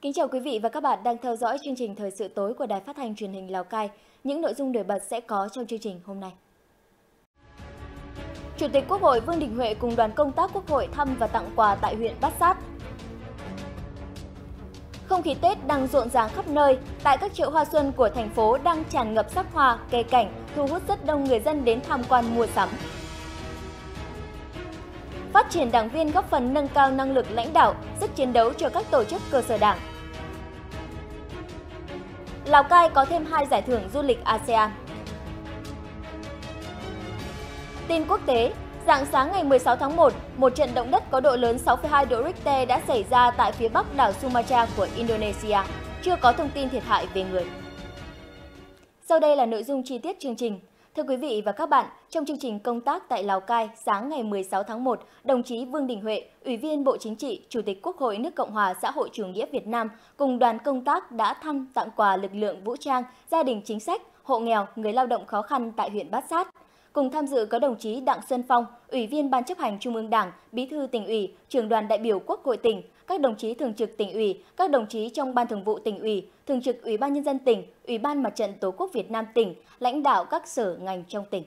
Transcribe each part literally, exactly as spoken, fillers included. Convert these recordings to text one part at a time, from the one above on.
Kính chào quý vị và các bạn đang theo dõi chương trình Thời sự tối của Đài Phát thanh Truyền hình Lào Cai. Những nội dung nổi bật sẽ có trong chương trình hôm nay. Chủ tịch Quốc hội Vương Đình Huệ cùng đoàn công tác Quốc hội thăm và tặng quà tại huyện Bát Sát. Không khí Tết đang rộn ràng khắp nơi, tại các chợ hoa xuân của thành phố đang tràn ngập sắc hoa, cây cảnh, thu hút rất đông người dân đến tham quan mua sắm. Phát triển đảng viên góp phần nâng cao năng lực lãnh đạo, sức chiến đấu cho các tổ chức cơ sở đảng. Lào Cai có thêm hai giải thưởng du lịch a sê an. Tin quốc tế, rạng sáng ngày mười sáu tháng một, một trận động đất có độ lớn sáu phẩy hai độ Richter đã xảy ra tại phía bắc đảo Sumatra của Indonesia. Chưa có thông tin thiệt hại về người. Sau đây là nội dung chi tiết chương trình. Thưa quý vị và các bạn, trong chương trình công tác tại Lào Cai sáng ngày mười sáu tháng một, đồng chí Vương Đình Huệ, Ủy viên Bộ Chính trị, Chủ tịch Quốc hội nước Cộng hòa xã hội chủ nghĩa Việt Nam cùng đoàn công tác đã thăm tặng quà lực lượng vũ trang, gia đình chính sách, hộ nghèo, người lao động khó khăn tại huyện Bát Sát. Cùng tham dự có đồng chí Đặng Xuân Phong, Ủy viên Ban chấp hành Trung ương Đảng, Bí thư Tỉnh ủy, Trưởng đoàn đại biểu Quốc hội tỉnh, các đồng chí thường trực Tỉnh ủy, các đồng chí trong Ban Thường vụ Tỉnh ủy, Thường trực Ủy ban Nhân dân tỉnh, Ủy ban Mặt trận Tổ quốc Việt Nam tỉnh, lãnh đạo các sở ngành trong tỉnh.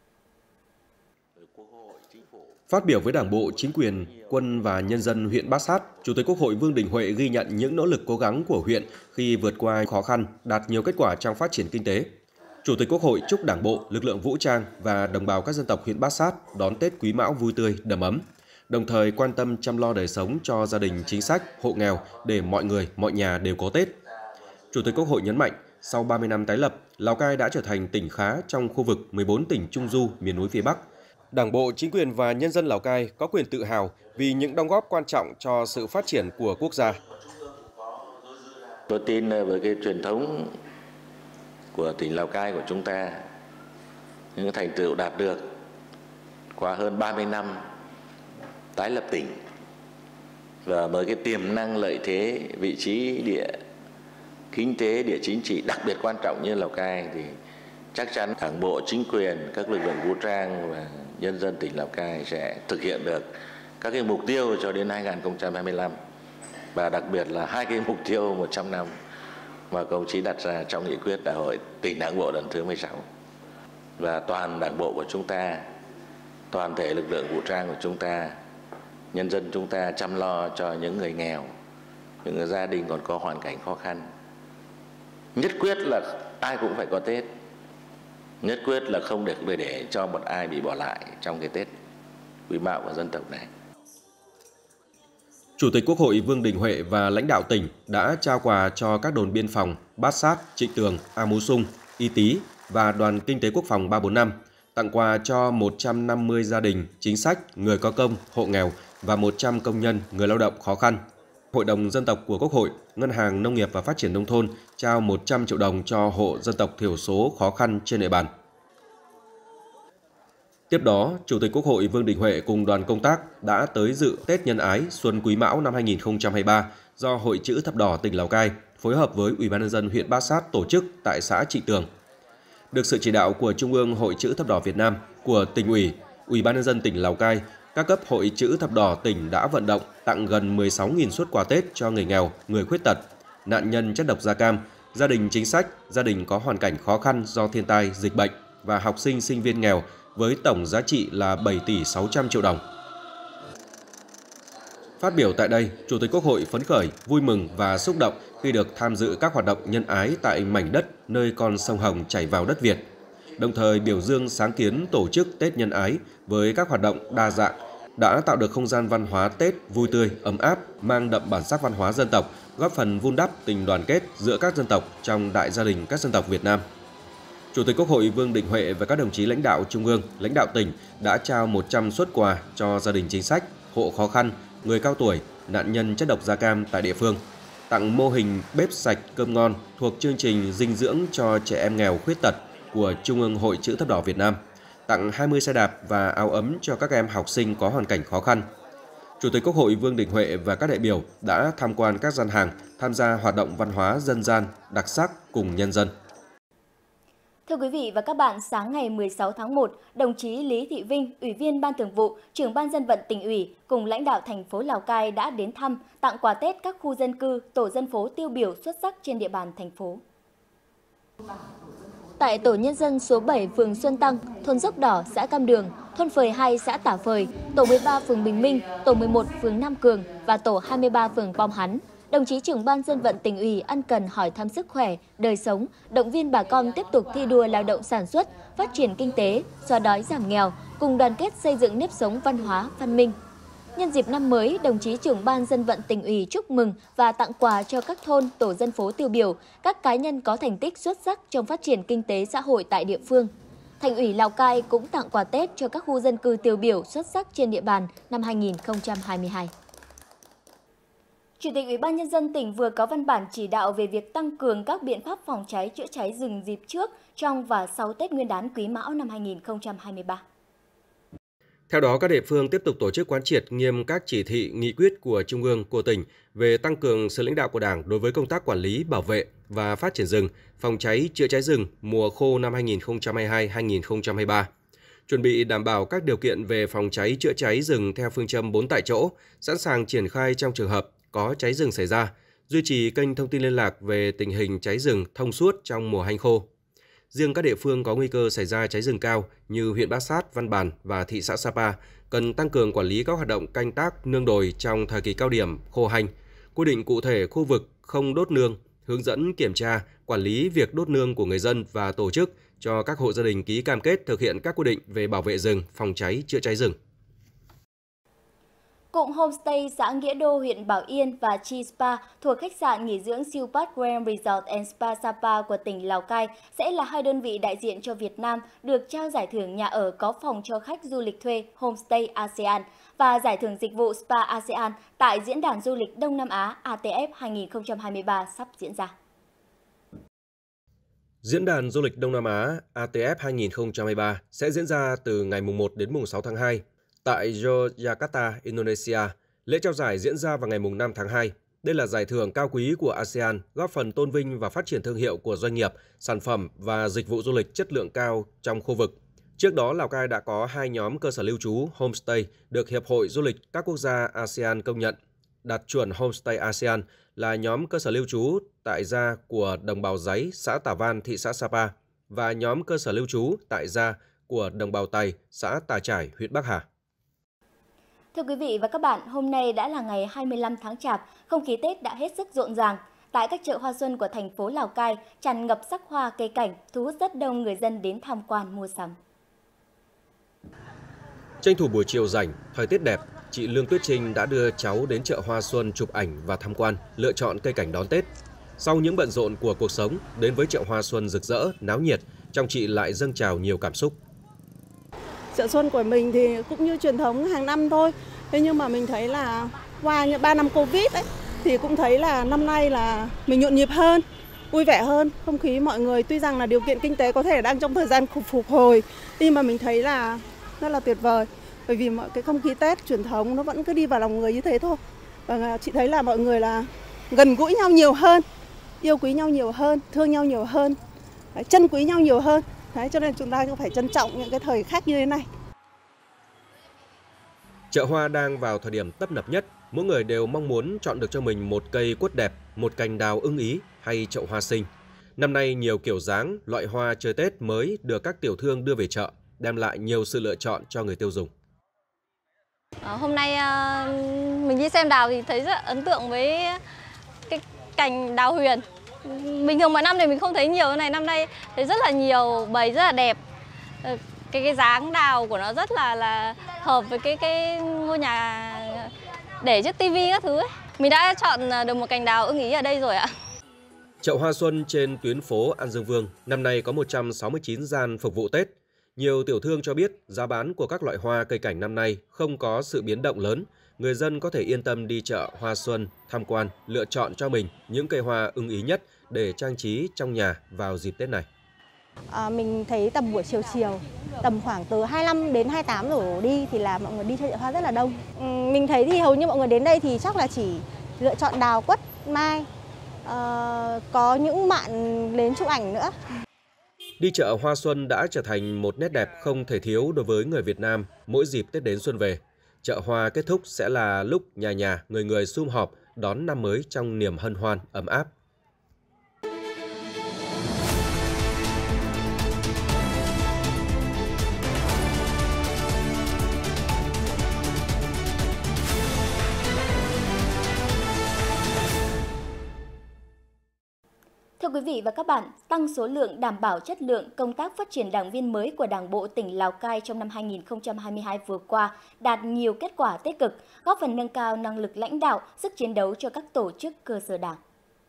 Phát biểu với Đảng bộ, chính quyền, quân và nhân dân huyện Bát Sát, Chủ tịch Quốc hội Vương Đình Huệ ghi nhận những nỗ lực cố gắng của huyện khi vượt qua khó khăn, đạt nhiều kết quả trong phát triển kinh tế. Chủ tịch Quốc hội chúc Đảng bộ, lực lượng vũ trang và đồng bào các dân tộc huyện Bát Sát đón Tết Quý Mão vui tươi, đầm ấm, đồng thời quan tâm chăm lo đời sống cho gia đình chính sách, hộ nghèo để mọi người, mọi nhà đều có Tết. Chủ tịch Quốc hội nhấn mạnh, sau ba mươi năm tái lập, Lào Cai đã trở thành tỉnh khá trong khu vực mười bốn tỉnh Trung Du, miền núi phía Bắc. Đảng bộ, chính quyền và nhân dân Lào Cai có quyền tự hào vì những đóng góp quan trọng cho sự phát triển của quốc gia. Tôi tin với cái truyền thống của tỉnh Lào Cai của chúng ta, những thành tựu đạt được qua hơn ba mươi năm tái lập tỉnh và với cái tiềm năng lợi thế, vị trí địa kinh tế, địa chính trị đặc biệt quan trọng như Lào Cai thì chắc chắn Đảng bộ, chính quyền, các lực lượng vũ trang và nhân dân tỉnh Lào Cai sẽ thực hiện được các cái mục tiêu cho đến hai nghìn không trăm hai mươi lăm và đặc biệt là hai cái mục tiêu một trăm năm mà công chí đặt ra trong nghị quyết đại hội tỉnh Đảng bộ lần thứ mười sáu. Và toàn Đảng bộ của chúng ta, toàn thể lực lượng vũ trang của chúng ta, nhân dân chúng ta chăm lo cho những người nghèo, những người gia đình còn có hoàn cảnh khó khăn. Nhất quyết là ai cũng phải có Tết. Nhất quyết là không được để, để cho một ai bị bỏ lại trong cái Tết Quý Mão của dân tộc này. Chủ tịch Quốc hội Vương Đình Huệ và lãnh đạo tỉnh đã trao quà cho các đồn biên phòng Bát Sát, Trịnh Tường, A Mú Sung, Y Tý và Đoàn Kinh tế Quốc phòng ba bốn năm, tặng quà cho một trăm năm mươi gia đình chính sách, người có công, hộ nghèo và một trăm công nhân, người lao động khó khăn. Hội đồng Dân tộc của Quốc hội, Ngân hàng Nông nghiệp và Phát triển Nông thôn trao một trăm triệu đồng cho hộ dân tộc thiểu số khó khăn trên địa bàn. Tiếp đó, Chủ tịch Quốc hội Vương Đình Huệ cùng đoàn công tác đã tới dự Tết Nhân ái Xuân Quý Mão năm hai nghìn không trăm hai mươi ba do Hội Chữ Thập Đỏ tỉnh Lào Cai phối hợp với Ủy ban nhân dân huyện Bát Sát tổ chức tại xã Trịnh Tường. Được sự chỉ đạo của Trung ương Hội Chữ Thập Đỏ Việt Nam, của Tỉnh ủy, Ủy ban nhân dân tỉnh Lào Cai, các cấp Hội Chữ Thập Đỏ tỉnh đã vận động tặng gần mười sáu nghìn suất quà Tết cho người nghèo, người khuyết tật, nạn nhân chất độc da cam, gia đình chính sách, gia đình có hoàn cảnh khó khăn do thiên tai, dịch bệnh và học sinh, sinh viên nghèo với tổng giá trị là bảy tỷ sáu trăm triệu đồng. Phát biểu tại đây, Chủ tịch Quốc hội phấn khởi, vui mừng và xúc động khi được tham dự các hoạt động nhân ái tại mảnh đất nơi con sông Hồng chảy vào đất Việt, đồng thời biểu dương sáng kiến tổ chức Tết Nhân ái với các hoạt động đa dạng, đã tạo được không gian văn hóa Tết vui tươi, ấm áp, mang đậm bản sắc văn hóa dân tộc, góp phần vun đắp tình đoàn kết giữa các dân tộc trong đại gia đình các dân tộc Việt Nam. Chủ tịch Quốc hội Vương Đình Huệ và các đồng chí lãnh đạo Trung ương, lãnh đạo tỉnh đã trao một trăm suất quà cho gia đình chính sách, hộ khó khăn, người cao tuổi, nạn nhân chất độc da cam tại địa phương, tặng mô hình bếp sạch cơm ngon thuộc chương trình dinh dưỡng cho trẻ em nghèo khuyết tật của Trung ương Hội Chữ Thập Đỏ Việt Nam, tặng hai mươi xe đạp và áo ấm cho các em học sinh có hoàn cảnh khó khăn. Chủ tịch Quốc hội Vương Đình Huệ và các đại biểu đã tham quan các gian hàng, tham gia hoạt động văn hóa dân gian, đặc sắc cùng nhân dân. Thưa quý vị và các bạn, sáng ngày mười sáu tháng một, đồng chí Lý Thị Vinh, Ủy viên Ban Thường vụ, Trưởng Ban Dân vận Tỉnh ủy cùng lãnh đạo thành phố Lào Cai đã đến thăm, tặng quà Tết các khu dân cư, tổ dân phố tiêu biểu xuất sắc trên địa bàn thành phố. Tại tổ nhân dân số bảy phường Xuân Tăng, thôn Dốc Đỏ, xã Cam Đường, thôn Phời hai, xã Tả Phời, tổ mười ba phường Bình Minh, tổ mười một phường Nam Cường và tổ hai mươi ba phường Pom Hán, đồng chí Trưởng Ban Dân vận Tỉnh ủy ân cần hỏi thăm sức khỏe, đời sống, động viên bà con tiếp tục thi đua lao động sản xuất, phát triển kinh tế, xóa đói giảm nghèo, cùng đoàn kết xây dựng nếp sống văn hóa, văn minh. Nhân dịp năm mới, đồng chí Trưởng Ban Dân vận Tỉnh ủy chúc mừng và tặng quà cho các thôn, tổ dân phố tiêu biểu, các cá nhân có thành tích xuất sắc trong phát triển kinh tế xã hội tại địa phương. Thành ủy Lào Cai cũng tặng quà Tết cho các khu dân cư tiêu biểu xuất sắc trên địa bàn năm hai nghìn không trăm hai mươi hai. Chủ tịch Ủy ban Nhân dân tỉnh vừa có văn bản chỉ đạo về việc tăng cường các biện pháp phòng cháy chữa cháy rừng dịp trước, trong và sau Tết Nguyên đán Quý Mão năm hai nghìn không trăm hai mươi ba. Theo đó, các địa phương tiếp tục tổ chức quán triệt nghiêm các chỉ thị, nghị quyết của Trung ương, của tỉnh về tăng cường sự lãnh đạo của Đảng đối với công tác quản lý, bảo vệ và phát triển rừng, phòng cháy, chữa cháy rừng mùa khô năm hai nghìn không trăm hai mươi hai đến hai nghìn không trăm hai mươi ba. Chuẩn bị đảm bảo các điều kiện về phòng cháy, chữa cháy rừng theo phương châm bốn tại chỗ, sẵn sàng triển khai trong trường hợp có cháy rừng xảy ra, duy trì kênh thông tin liên lạc về tình hình cháy rừng thông suốt trong mùa hanh khô. Riêng các địa phương có nguy cơ xảy ra cháy rừng cao như huyện Bát Sát, Văn Bàn và thị xã Sapa cần tăng cường quản lý các hoạt động canh tác nương đồi trong thời kỳ cao điểm khô hanh, quy định cụ thể khu vực không đốt nương, hướng dẫn kiểm tra, quản lý việc đốt nương của người dân và tổ chức cho các hộ gia đình ký cam kết thực hiện các quy định về bảo vệ rừng, phòng cháy, chữa cháy rừng. Cụm homestay xã Nghĩa Đô, huyện Bảo Yên và Chi Spa thuộc khách sạn nghỉ dưỡng Siêu Park Grand Resort and Spa Sapa của tỉnh Lào Cai sẽ là hai đơn vị đại diện cho Việt Nam được trao giải thưởng nhà ở có phòng cho khách du lịch thuê Homestay a sê an và giải thưởng dịch vụ Spa a sê an tại Diễn đàn Du lịch Đông Nam Á a tê ép hai nghìn không trăm hai mươi ba sắp diễn ra. Diễn đàn Du lịch Đông Nam Á a tê ép hai nghìn không trăm hai mươi ba sẽ diễn ra từ ngày mùng một đến mùng sáu tháng hai. Tại Yogyakarta, Indonesia, lễ trao giải diễn ra vào ngày mùng năm tháng hai. Đây là giải thưởng cao quý của a sê an, góp phần tôn vinh và phát triển thương hiệu của doanh nghiệp, sản phẩm và dịch vụ du lịch chất lượng cao trong khu vực. Trước đó, Lào Cai đã có hai nhóm cơ sở lưu trú homestay được Hiệp hội Du lịch các quốc gia a sê an công nhận. Đạt chuẩn Homestay a sê an là nhóm cơ sở lưu trú tại gia của đồng bào Giấy, xã Tả Văn, thị xã Sapa và nhóm cơ sở lưu trú tại gia của đồng bào Tày, xã Tà Trải, huyện Bắc Hà. Thưa quý vị và các bạn, hôm nay đã là ngày hai mươi lăm tháng Chạp, không khí Tết đã hết sức rộn ràng. Tại các chợ hoa xuân của thành phố Lào Cai, tràn ngập sắc hoa cây cảnh, thu hút rất đông người dân đến tham quan mua sắm. Tranh thủ buổi chiều rảnh, thời tiết đẹp, chị Lương Tuyết Trinh đã đưa cháu đến chợ hoa xuân chụp ảnh và tham quan, lựa chọn cây cảnh đón Tết. Sau những bận rộn của cuộc sống, đến với chợ hoa xuân rực rỡ, náo nhiệt, trong chị lại dâng trào nhiều cảm xúc. Chợ xuân của mình thì cũng như truyền thống hàng năm thôi. Thế nhưng mà mình thấy là qua những ba năm Covid ấy, thì cũng thấy là năm nay là mình nhộn nhịp hơn, vui vẻ hơn. Không khí mọi người tuy rằng là điều kiện kinh tế có thể đang trong thời gian phục hồi, nhưng mà mình thấy là rất là tuyệt vời. Bởi vì mọi cái không khí Tết truyền thống nó vẫn cứ đi vào lòng người như thế thôi. Và chị thấy là mọi người là gần gũi nhau nhiều hơn, yêu quý nhau nhiều hơn, thương nhau nhiều hơn, trân quý nhau nhiều hơn. Đấy, cho nên chúng ta cũng phải trân trọng những cái thời khắc như thế này. Chợ hoa đang vào thời điểm tấp nập nhất, mỗi người đều mong muốn chọn được cho mình một cây quất đẹp, một cành đào ưng ý hay chậu hoa xinh. Năm nay nhiều kiểu dáng, loại hoa chơi Tết mới được các tiểu thương đưa về chợ, đem lại nhiều sự lựa chọn cho người tiêu dùng. À, hôm nay à, mình đi xem đào thì thấy rất ấn tượng với cái cành đào huyền. Bình thường mọi năm thì mình không thấy nhiều thế này, năm nay thấy rất là nhiều, bày rất là đẹp. Cái cái dáng đào của nó rất là là hợp với cái cái ngôi nhà để trước tivi các thứ ấy. Mình đã chọn được một cành đào ưng ý ở đây rồi ạ. Chợ hoa xuân trên tuyến phố An Dương Vương năm nay có một trăm sáu mươi chín gian phục vụ Tết. Nhiều tiểu thương cho biết giá bán của các loại hoa cây cảnh năm nay không có sự biến động lớn. Người dân có thể yên tâm đi chợ hoa xuân, tham quan, lựa chọn cho mình những cây hoa ưng ý nhất để trang trí trong nhà vào dịp Tết này. À, mình thấy tầm buổi chiều chiều, tầm khoảng từ hai mươi lăm đến hai mươi tám đổ đi thì là mọi người đi chơi chợ hoa rất là đông. Ừ, mình thấy thì hầu như mọi người đến đây thì chắc là chỉ lựa chọn đào, quất, mai, à, có những bạn đến chụp ảnh nữa. Đi chợ hoa xuân đã trở thành một nét đẹp không thể thiếu đối với người Việt Nam mỗi dịp Tết đến xuân về. Chợ hoa kết thúc sẽ là lúc nhà nhà, người người sum họp đón năm mới trong niềm hân hoan, ấm áp. Thưa quý vị và các bạn, tăng số lượng đảm bảo chất lượng công tác phát triển đảng viên mới của Đảng bộ tỉnh Lào Cai trong năm hai nghìn không trăm hai mươi hai vừa qua đạt nhiều kết quả tích cực, góp phần nâng cao năng lực lãnh đạo, sức chiến đấu cho các tổ chức cơ sở đảng.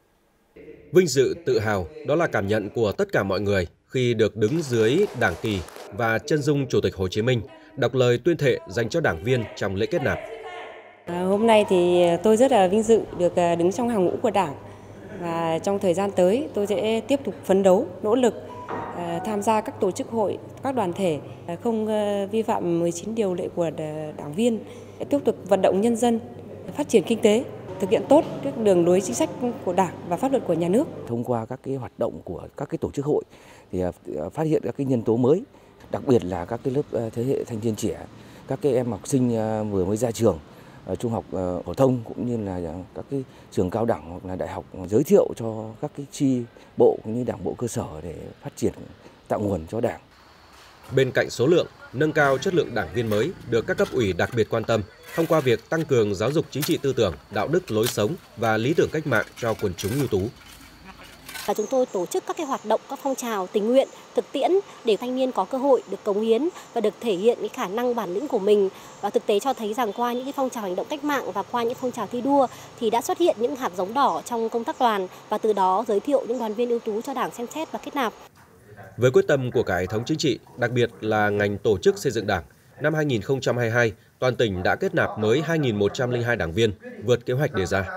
Vinh dự, tự hào, đó là cảm nhận của tất cả mọi người khi được đứng dưới đảng kỳ và chân dung Chủ tịch Hồ Chí Minh, đọc lời tuyên thệ dành cho đảng viên trong lễ kết nạp. À, hôm nay thì tôi rất là vinh dự được đứng trong hàng ngũ của Đảng. Và trong thời gian tới, tôi sẽ tiếp tục phấn đấu, nỗ lực uh, tham gia các tổ chức hội, các đoàn thể, uh, không uh, vi phạm mười chín điều lệ của đảng viên, tiếp tục vận động nhân dân phát triển kinh tế, thực hiện tốt các đường lối chính sách của Đảng và pháp luật của nhà nước. Thông qua các cái hoạt động của các cái tổ chức hội thì uh, phát hiện các cái nhân tố mới, đặc biệt là các cái lớp uh, thế hệ thanh niên trẻ, các cái em học sinh uh, vừa mới ra trường, trung học phổ thông cũng như là các cái trường cao đẳng hoặc là đại học, giới thiệu cho các cái chi bộ cũng như đảng bộ cơ sở để phát triển, tạo nguồn cho đảng. Bên cạnh số lượng, nâng cao chất lượng đảng viên mới được các cấp ủy đặc biệt quan tâm thông qua việc tăng cường giáo dục chính trị tư tưởng, đạo đức lối sống và lý tưởng cách mạng cho quần chúng ưu tú. Và chúng tôi tổ chức các cái hoạt động, các phong trào tình nguyện, thực tiễn để thanh niên có cơ hội được cống hiến và được thể hiện cái khả năng bản lĩnh của mình. Và thực tế cho thấy rằng qua những cái phong trào hành động cách mạng và qua những phong trào thi đua thì đã xuất hiện những hạt giống đỏ trong công tác đoàn và từ đó giới thiệu những đoàn viên ưu tú cho Đảng xem xét và kết nạp. Với quyết tâm của cả hệ thống chính trị, đặc biệt là ngành tổ chức xây dựng Đảng, năm hai nghìn không trăm hai mươi hai, toàn tỉnh đã kết nạp mới hai nghìn một trăm lẻ hai đảng viên, vượt kế hoạch đề ra.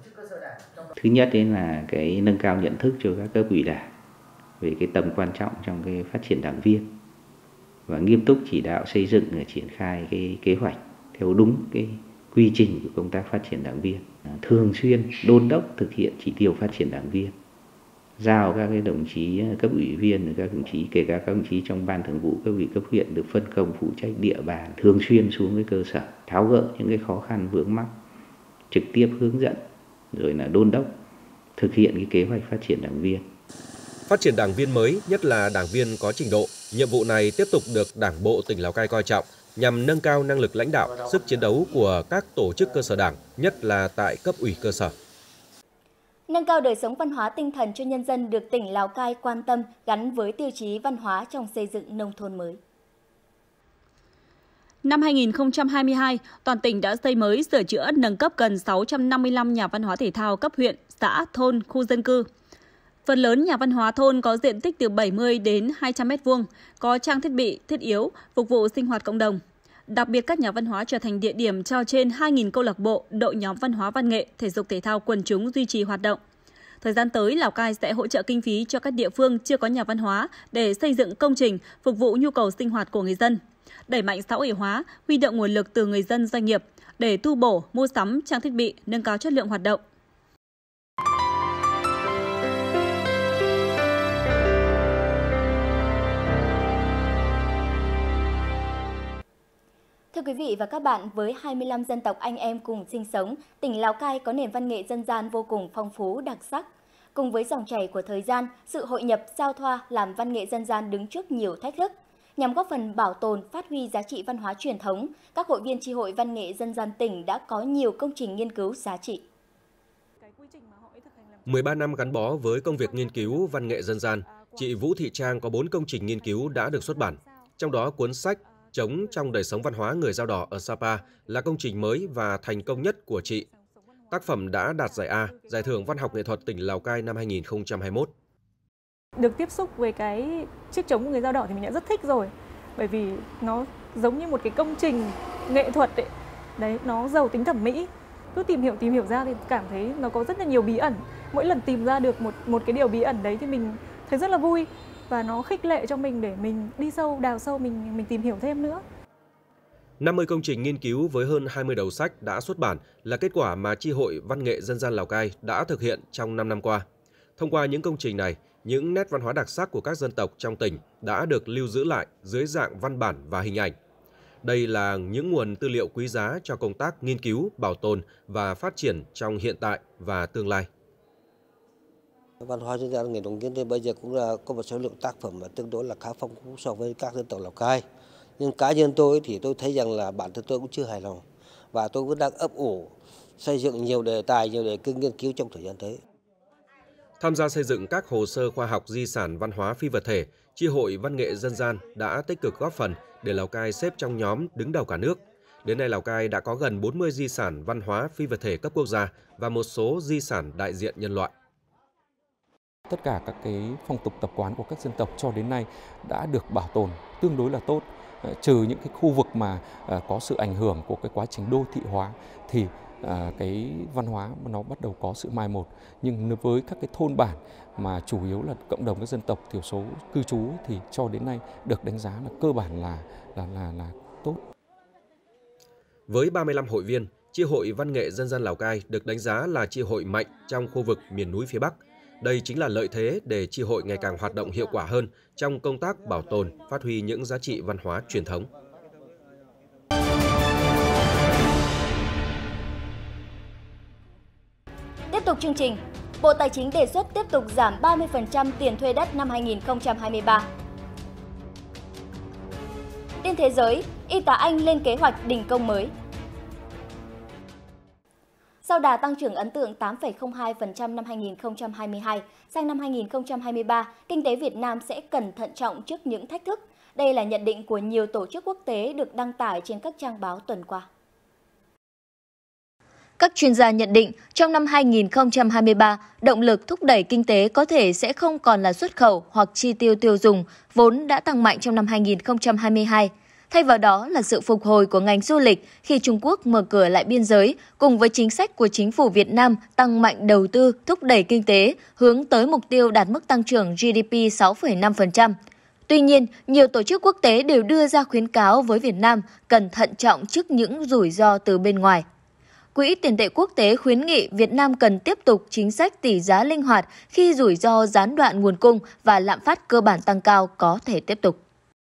Thứ nhất đấy là cái nâng cao nhận thức cho các cấp ủy Đảng về cái tầm quan trọng trong cái phát triển đảng viên và nghiêm túc chỉ đạo xây dựng và triển khai cái kế hoạch theo đúng cái quy trình của công tác phát triển đảng viên, thường xuyên đôn đốc thực hiện chỉ tiêu phát triển đảng viên, giao các cái đồng chí cấp ủy viên, các đồng chí kể cả các đồng chí trong ban thường vụ cấp ủy cấp huyện được phân công phụ trách địa bàn, thường xuyên xuống cái cơ sở tháo gỡ những cái khó khăn vướng mắc, trực tiếp hướng dẫn rồi là đôn đốc thực hiện cái kế hoạch phát triển đảng viên. Phát triển đảng viên mới, nhất là đảng viên có trình độ, nhiệm vụ này tiếp tục được Đảng bộ tỉnh Lào Cai coi trọng nhằm nâng cao năng lực lãnh đạo, sức chiến đấu của các tổ chức cơ sở đảng, nhất là tại cấp ủy cơ sở. Nâng cao đời sống văn hóa tinh thần cho nhân dân được tỉnh Lào Cai quan tâm gắn với tiêu chí văn hóa trong xây dựng nông thôn mới. Năm hai nghìn không trăm hai mươi hai, toàn tỉnh đã xây mới, sửa chữa, nâng cấp gần sáu trăm năm mươi lăm nhà văn hóa thể thao cấp huyện, xã, thôn, khu dân cư. Phần lớn nhà văn hóa thôn có diện tích từ bảy mươi đến hai trăm mét vuông, có trang thiết bị, thiết yếu, phục vụ sinh hoạt cộng đồng. Đặc biệt, các nhà văn hóa trở thành địa điểm cho trên hai nghìn câu lạc bộ, đội nhóm văn hóa văn nghệ, thể dục thể thao quần chúng duy trì hoạt động. Thời gian tới, Lào Cai sẽ hỗ trợ kinh phí cho các địa phương chưa có nhà văn hóa để xây dựng công trình phục vụ nhu cầu sinh hoạt của người dân. Đẩy mạnh xã hội hóa, huy động nguồn lực từ người dân doanh nghiệp để tu bổ, mua sắm trang thiết bị, nâng cao chất lượng hoạt động. Thưa quý vị và các bạn, với hai mươi lăm dân tộc anh em cùng sinh sống, tỉnh Lào Cai có nền văn nghệ dân gian vô cùng phong phú, đặc sắc. Cùng với dòng chảy của thời gian, sự hội nhập, giao thoa làm văn nghệ dân gian đứng trước nhiều thách thức. Nhằm góp phần bảo tồn, phát huy giá trị văn hóa truyền thống, các hội viên chi hội văn nghệ dân gian tỉnh đã có nhiều công trình nghiên cứu giá trị. mười ba năm gắn bó với công việc nghiên cứu văn nghệ dân gian, chị Vũ Thị Trang có bốn công trình nghiên cứu đã được xuất bản. Trong đó cuốn sách Trống trong đời sống văn hóa người Dao Đỏ ở Sapa là công trình mới và thành công nhất của chị. Tác phẩm đã đạt giải A, Giải thưởng Văn học nghệ thuật tỉnh Lào Cai năm hai nghìn không trăm hai mươi mốt. Được tiếp xúc với cái chiếc trống của người Dao Đỏ thì mình đã rất thích rồi. Bởi vì nó giống như một cái công trình nghệ thuật ấy. Đấy, nó giàu tính thẩm mỹ. Cứ tìm hiểu tìm hiểu ra thì cảm thấy nó có rất là nhiều bí ẩn. Mỗi lần tìm ra được một một cái điều bí ẩn đấy thì mình thấy rất là vui và nó khích lệ cho mình để mình đi sâu, đào sâu, mình mình tìm hiểu thêm nữa. năm mươi công trình nghiên cứu với hơn hai mươi đầu sách đã xuất bản là kết quả mà chi hội văn nghệ dân gian Lào Cai đã thực hiện trong năm năm qua. Thông qua những công trình này, những nét văn hóa đặc sắc của các dân tộc trong tỉnh đã được lưu giữ lại dưới dạng văn bản và hình ảnh. Đây là những nguồn tư liệu quý giá cho công tác nghiên cứu, bảo tồn và phát triển trong hiện tại và tương lai. Văn hóa dân gian nghệ đồng kiến thì bây giờ cũng là có một số lượng tác phẩm mà tương đối là khá phong phú so với các dân tộc Lào Cai. Nhưng cá nhân tôi thì tôi thấy rằng là bản thân tôi cũng chưa hài lòng và tôi vẫn đang ấp ủ xây dựng nhiều đề tài, nhiều đề cương nghiên cứu trong thời gian tới. Tham gia xây dựng các hồ sơ khoa học di sản văn hóa phi vật thể, Chi hội Văn nghệ Dân gian đã tích cực góp phần để Lào Cai xếp trong nhóm đứng đầu cả nước. Đến nay Lào Cai đã có gần bốn mươi di sản văn hóa phi vật thể cấp quốc gia và một số di sản đại diện nhân loại. Tất cả các cái phong tục tập quán của các dân tộc cho đến nay đã được bảo tồn tương đối là tốt, trừ những cái khu vực mà có sự ảnh hưởng của cái quá trình đô thị hóa thì cái văn hóa nó bắt đầu có sự mai một. Nhưng với các cái thôn bản mà chủ yếu là cộng đồng các dân tộc thiểu số cư trú thì cho đến nay được đánh giá là cơ bản là là là là tốt. Với ba mươi lăm hội viên, Chi hội Văn nghệ Dân gian Lào Cai được đánh giá là chi hội mạnh trong khu vực miền núi phía Bắc. Đây chính là lợi thế để chi hội ngày càng hoạt động hiệu quả hơn trong công tác bảo tồn, phát huy những giá trị văn hóa truyền thống. Tiếp tục chương trình, Bộ Tài chính đề xuất tiếp tục giảm ba mươi phần trăm tiền thuê đất năm hai nghìn không trăm hai mươi ba. Tin thế giới, y tá Anh lên kế hoạch đình công mới. Sau đà tăng trưởng ấn tượng tám phẩy không hai phần trăm năm hai nghìn không trăm hai mươi hai, sang năm hai nghìn không trăm hai mươi ba, kinh tế Việt Nam sẽ cần thận trọng trước những thách thức. Đây là nhận định của nhiều tổ chức quốc tế được đăng tải trên các trang báo tuần qua. Các chuyên gia nhận định, trong năm hai nghìn không trăm hai mươi ba, động lực thúc đẩy kinh tế có thể sẽ không còn là xuất khẩu hoặc chi tiêu tiêu dùng, vốn đã tăng mạnh trong năm hai nghìn không trăm hai mươi hai. Thay vào đó là sự phục hồi của ngành du lịch khi Trung Quốc mở cửa lại biên giới, cùng với chính sách của chính phủ Việt Nam tăng mạnh đầu tư, thúc đẩy kinh tế, hướng tới mục tiêu đạt mức tăng trưởng G D P sáu phẩy năm phần trăm. Tuy nhiên, nhiều tổ chức quốc tế đều đưa ra khuyến cáo với Việt Nam cần thận trọng trước những rủi ro từ bên ngoài. Quỹ tiền tệ quốc tế khuyến nghị Việt Nam cần tiếp tục chính sách tỷ giá linh hoạt khi rủi ro gián đoạn nguồn cung và lạm phát cơ bản tăng cao có thể tiếp tục.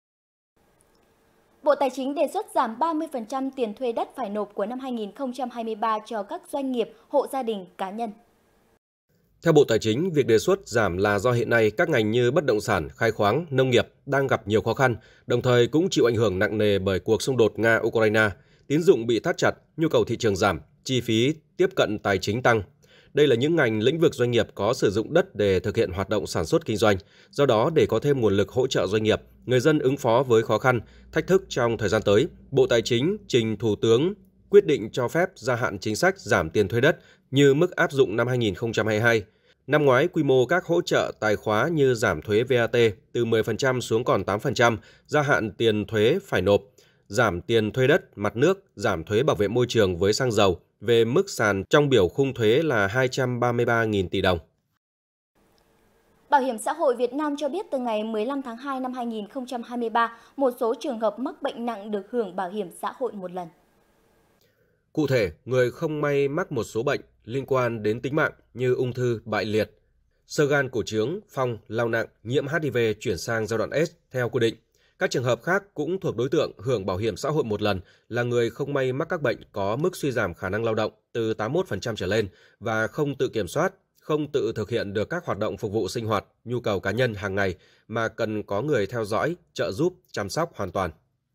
Bộ Tài chính đề xuất giảm ba mươi phần trăm tiền thuê đất phải nộp của năm hai nghìn không trăm hai mươi ba cho các doanh nghiệp, hộ gia đình, cá nhân. Theo Bộ Tài chính, việc đề xuất giảm là do hiện nay các ngành như bất động sản, khai khoáng, nông nghiệp đang gặp nhiều khó khăn, đồng thời cũng chịu ảnh hưởng nặng nề bởi cuộc xung đột Nga-Ukraine, tín dụng bị thắt chặt, nhu cầu thị trường giảm, chi phí tiếp cận tài chính tăng. Đây là những ngành lĩnh vực doanh nghiệp có sử dụng đất để thực hiện hoạt động sản xuất kinh doanh. Do đó, để có thêm nguồn lực hỗ trợ doanh nghiệp, người dân ứng phó với khó khăn, thách thức trong thời gian tới, Bộ Tài chính trình Thủ tướng quyết định cho phép gia hạn chính sách giảm tiền thuê đất như mức áp dụng năm hai nghìn không trăm hai mươi hai. Năm ngoái, quy mô các hỗ trợ tài khóa như giảm thuế V A T từ mười phần trăm xuống còn tám phần trăm, gia hạn tiền thuế phải nộp, giảm tiền thuê đất, mặt nước, giảm thuế bảo vệ môi trường với xăng dầu về mức sàn trong biểu khung thuế là hai trăm ba mươi ba nghìn tỷ đồng. Bảo hiểm xã hội Việt Nam cho biết từ ngày mười lăm tháng hai năm hai nghìn không trăm hai mươi ba, một số trường hợp mắc bệnh nặng được hưởng bảo hiểm xã hội một lần. Cụ thể, người không may mắc một số bệnh liên quan đến tính mạng như ung thư, bại liệt, xơ gan cổ trướng, phong, lao nặng, nhiễm H I V chuyển sang giai đoạn S theo quy định. Các trường hợp khác cũng thuộc đối tượng hưởng bảo hiểm xã hội một lần là người không may mắc các bệnh có mức suy giảm khả năng lao động từ tám mươi mốt phần trăm trở lên và không tự kiểm soát, không tự thực hiện được các hoạt động phục vụ sinh hoạt, nhu cầu cá nhân hàng ngày mà cần có người theo dõi, trợ giúp, chăm sóc hoàn toàn.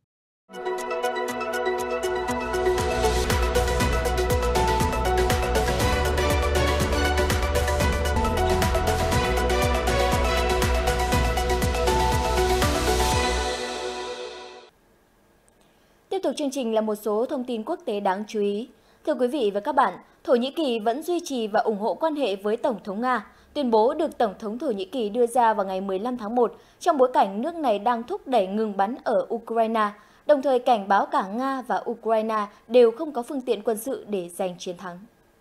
Tiếp tục chương trình là một số thông tin quốc tế đáng chú ý. Thưa quý vị và các bạn, Thổ Nhĩ Kỳ vẫn duy trì và ủng hộ quan hệ với Tổng thống Nga. Tuyên bố được Tổng thống Thổ Nhĩ Kỳ đưa ra vào ngày mười lăm tháng một trong bối cảnh nước này đang thúc đẩy ngừng bắn ở Ukraine, đồng thời cảnh báo cả Nga và Ukraine đều không có phương tiện quân sự để giành chiến thắng.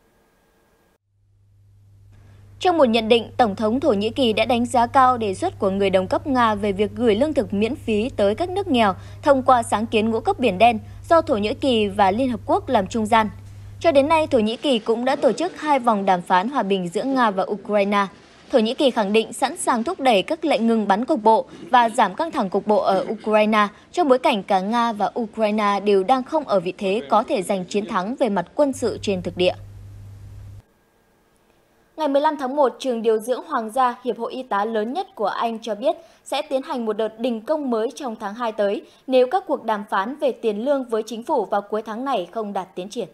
Trong một nhận định, Tổng thống Thổ Nhĩ Kỳ đã đánh giá cao đề xuất của người đồng cấp Nga về việc gửi lương thực miễn phí tới các nước nghèo thông qua sáng kiến ngũ cốc Biển Đen do Thổ Nhĩ Kỳ và Liên Hợp Quốc làm trung gian. Cho đến nay, Thổ Nhĩ Kỳ cũng đã tổ chức hai vòng đàm phán hòa bình giữa Nga và Ukraine. Thổ Nhĩ Kỳ khẳng định sẵn sàng thúc đẩy các lệnh ngừng bắn cục bộ và giảm căng thẳng cục bộ ở Ukraine trong bối cảnh cả Nga và Ukraine đều đang không ở vị thế có thể giành chiến thắng về mặt quân sự trên thực địa. Ngày mười lăm tháng một, trường điều dưỡng Hoàng gia, hiệp hội y tá lớn nhất của Anh cho biết sẽ tiến hành một đợt đình công mới trong tháng hai tới nếu các cuộc đàm phán về tiền lương với chính phủ vào cuối tháng này không đạt tiến triển.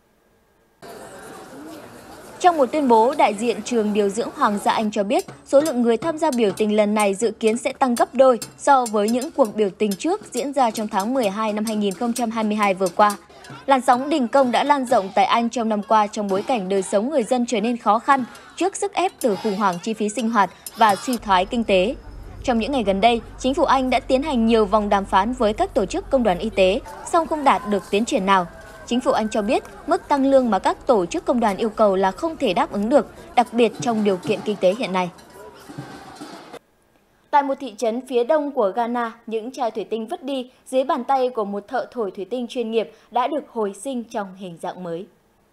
Trong một tuyên bố, đại diện trường điều dưỡng Hoàng gia Anh cho biết số lượng người tham gia biểu tình lần này dự kiến sẽ tăng gấp đôi so với những cuộc biểu tình trước diễn ra trong tháng mười hai năm hai nghìn không trăm hai mươi hai vừa qua. Làn sóng đình công đã lan rộng tại Anh trong năm qua trong bối cảnh đời sống người dân trở nên khó khăn trước sức ép từ khủng hoảng chi phí sinh hoạt và suy thoái kinh tế. Trong những ngày gần đây, chính phủ Anh đã tiến hành nhiều vòng đàm phán với các tổ chức công đoàn y tế, song không đạt được tiến triển nào. Chính phủ Anh cho biết mức tăng lương mà các tổ chức công đoàn yêu cầu là không thể đáp ứng được, đặc biệt trong điều kiện kinh tế hiện nay. Tại một thị trấn phía đông của Ghana, những chai thủy tinh vứt đi dưới bàn tay của một thợ thổi thủy tinh chuyên nghiệp đã được hồi sinh trong hình dạng mới.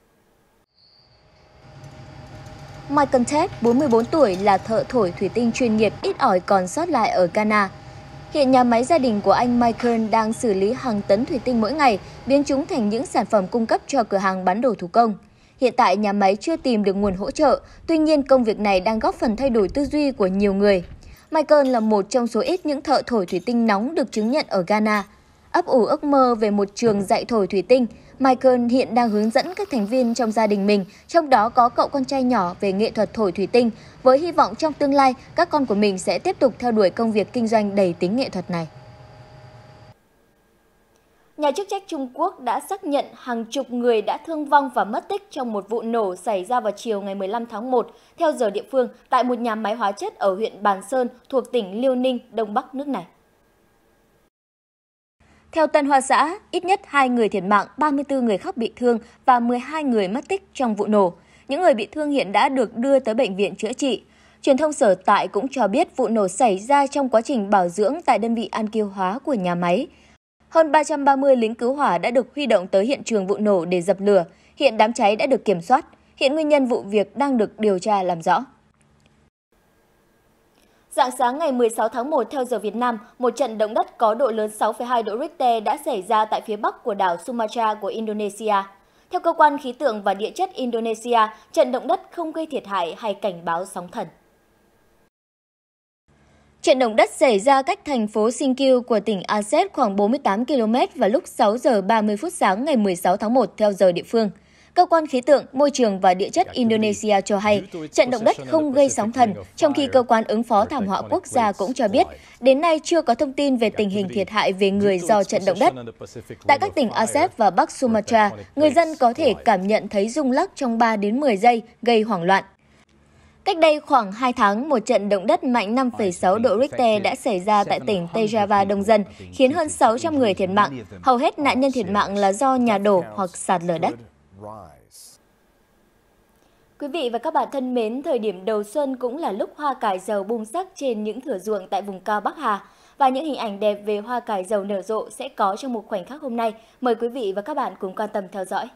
Michael Ted, bốn mươi bốn tuổi, là thợ thổi thủy tinh chuyên nghiệp ít ỏi còn sót lại ở Ghana. Hiện nhà máy gia đình của anh Michael đang xử lý hàng tấn thủy tinh mỗi ngày, biến chúng thành những sản phẩm cung cấp cho cửa hàng bán đồ thủ công. Hiện tại nhà máy chưa tìm được nguồn hỗ trợ, tuy nhiên công việc này đang góp phần thay đổi tư duy của nhiều người. Michael là một trong số ít những thợ thổi thủy tinh nóng được chứng nhận ở Ghana. Ấp ủ ước mơ về một trường dạy thổi thủy tinh, Michael hiện đang hướng dẫn các thành viên trong gia đình mình, trong đó có cậu con trai nhỏ, về nghệ thuật thổi thủy tinh, với hy vọng trong tương lai các con của mình sẽ tiếp tục theo đuổi công việc kinh doanh đầy tính nghệ thuật này. Nhà chức trách Trung Quốc đã xác nhận hàng chục người đã thương vong và mất tích trong một vụ nổ xảy ra vào chiều ngày mười lăm tháng một, theo giờ địa phương, tại một nhà máy hóa chất ở huyện Bàn Sơn thuộc tỉnh Liêu Ninh, đông bắc nước này. Theo Tân Hoa Xã, ít nhất hai người thiệt mạng, ba mươi tư người khác bị thương và mười hai người mất tích trong vụ nổ. Những người bị thương hiện đã được đưa tới bệnh viện chữa trị. Truyền thông sở tại cũng cho biết vụ nổ xảy ra trong quá trình bảo dưỡng tại đơn vị ăn kiêu hóa của nhà máy. Hơn ba trăm ba mươi lính cứu hỏa đã được huy động tới hiện trường vụ nổ để dập lửa. Hiện đám cháy đã được kiểm soát. Hiện nguyên nhân vụ việc đang được điều tra làm rõ. Rạng sáng ngày mười sáu tháng một theo giờ Việt Nam, một trận động đất có độ lớn sáu phẩy hai độ Richter đã xảy ra tại phía bắc của đảo Sumatra của Indonesia. Theo cơ quan khí tượng và địa chất Indonesia, trận động đất không gây thiệt hại hay cảnh báo sóng thần. Trận động đất xảy ra cách thành phố Singkil của tỉnh Aceh khoảng bốn mươi tám ki lô mét vào lúc sáu giờ ba mươi phút sáng ngày mười sáu tháng một theo giờ địa phương. Cơ quan khí tượng, môi trường và địa chất Indonesia cho hay trận động đất không gây sóng thần, trong khi cơ quan ứng phó thảm họa quốc gia cũng cho biết đến nay chưa có thông tin về tình hình thiệt hại về người do trận động đất. Tại các tỉnh Aceh và Bắc Sumatra, người dân có thể cảm nhận thấy rung lắc trong ba đến mười giây gây hoảng loạn. Cách đây khoảng hai tháng, một trận động đất mạnh năm phẩy sáu độ Richter đã xảy ra tại tỉnh Tây Java Đông Dân, khiến hơn sáu trăm người thiệt mạng. Hầu hết nạn nhân thiệt mạng là do nhà đổ hoặc sạt lở đất. Quý vị và các bạn thân mến, thời điểm đầu xuân cũng là lúc hoa cải dầu bung sắc trên những thửa ruộng tại vùng cao Bắc Hà. Và những hình ảnh đẹp về hoa cải dầu nở rộ sẽ có trong một khoảnh khắc hôm nay. Mời quý vị và các bạn cùng quan tâm theo dõi.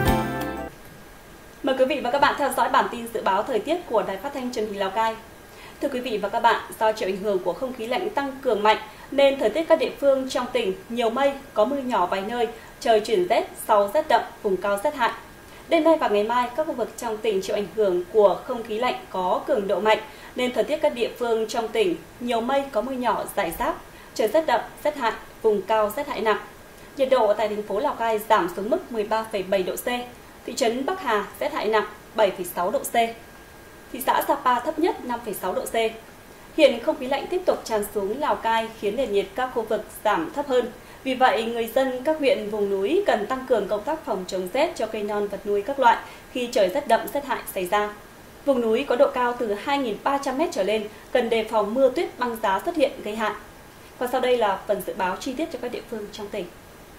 Mời quý vị và các bạn theo dõi bản tin dự báo thời tiết của Đài Phát thanh Truyền hình Lào Cai. Thưa quý vị và các bạn, do chịu ảnh hưởng của không khí lạnh tăng cường mạnh nên thời tiết các địa phương trong tỉnh nhiều mây, có mưa nhỏ vài nơi, trời chuyển rét sau rét đậm, vùng cao rét hại. Đêm nay và ngày mai, các khu vực trong tỉnh chịu ảnh hưởng của không khí lạnh có cường độ mạnh nên thời tiết các địa phương trong tỉnh nhiều mây, có mưa nhỏ rải rác, trời rét đậm, rét hại, vùng cao rét hại nặng. Nhiệt độ tại thành phố Lào Cai giảm xuống mức mười ba phẩy bảy độ C, thị trấn Bắc Hà rét hại nặng bảy phẩy sáu độ C, thị xã Sapa thấp nhất năm phẩy sáu độ C. Hiện không khí lạnh tiếp tục tràn xuống Lào Cai khiến nền nhiệt các khu vực giảm thấp hơn. Vì vậy, người dân các huyện vùng núi cần tăng cường công tác phòng chống rét cho cây non vật nuôi các loại khi trời rét đậm rét hại xảy ra. Vùng núi có độ cao từ hai nghìn ba trăm mét trở lên cần đề phòng mưa tuyết băng giá xuất hiện gây hại. Và sau đây là phần dự báo chi tiết cho các địa phương trong tỉnh.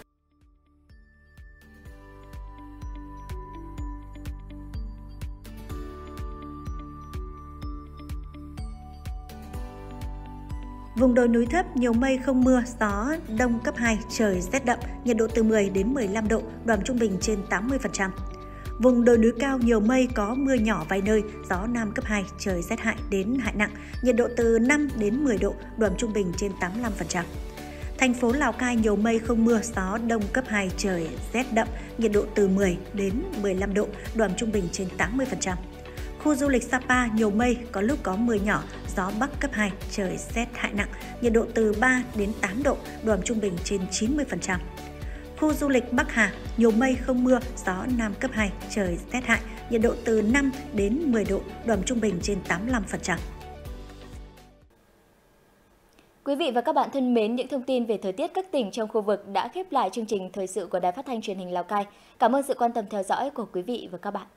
Vùng đồi núi thấp nhiều mây không mưa, gió đông cấp hai, trời rét đậm, nhiệt độ từ mười đến mười lăm độ, độ ẩm trung bình trên tám mươi phần trăm. Vùng đồi núi cao nhiều mây, có mưa nhỏ vài nơi, gió nam cấp hai, trời rét hại đến hại nặng, nhiệt độ từ năm đến mười độ, độ ẩm trung bình trên tám mươi lăm phần trăm. Thành phố Lào Cai nhiều mây không mưa, gió đông cấp hai, trời rét đậm, nhiệt độ từ mười đến mười lăm độ, độ ẩm trung bình trên tám mươi phần trăm. Khu du lịch Sapa nhiều mây, có lúc có mưa nhỏ, gió bắc cấp hai, trời rét hại nặng, nhiệt độ từ ba đến tám độ, độ ẩm trung bình trên chín mươi phần trăm. Khu du lịch Bắc Hà nhiều mây không mưa, gió nam cấp hai, trời rét hại, nhiệt độ từ năm đến mười độ, độ ẩm trung bình trên tám mươi lăm phần trăm. Quý vị và các bạn thân mến, những thông tin về thời tiết các tỉnh trong khu vực đã khép lại chương trình thời sự của Đài Phát thanh Truyền hình Lào Cai. Cảm ơn sự quan tâm theo dõi của quý vị và các bạn.